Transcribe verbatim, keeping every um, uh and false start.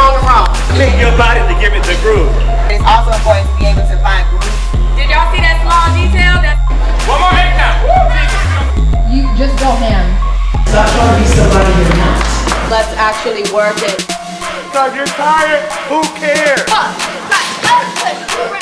wrong and wrong. Shake your body to give it the groove. It's also important to be able to find grooves. Did y'all see that small detail? That One more head count. You just go ham. Stop trying to be somebody you're not. Let's actually work it. So if you're tired, who cares? up, right, up, push,